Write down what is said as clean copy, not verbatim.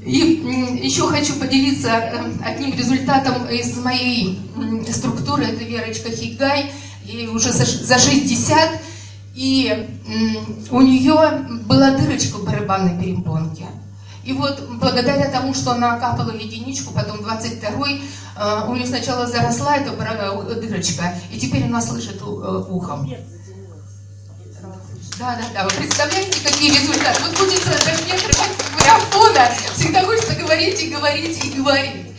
И еще хочу поделиться одним результатом из моей структуры. Это Верочка Хигай, ей уже за 60, и у нее была дырочка в барабанной перепонке. И вот благодаря тому, что она капала единичку, потом 22-й, у нее сначала заросла эта дырочка, и теперь она слышит ухом. Да. Вы представляете, какие результаты? Вот хочется даже не отрывать микрофона, всегда хочется говорить и говорить и говорить.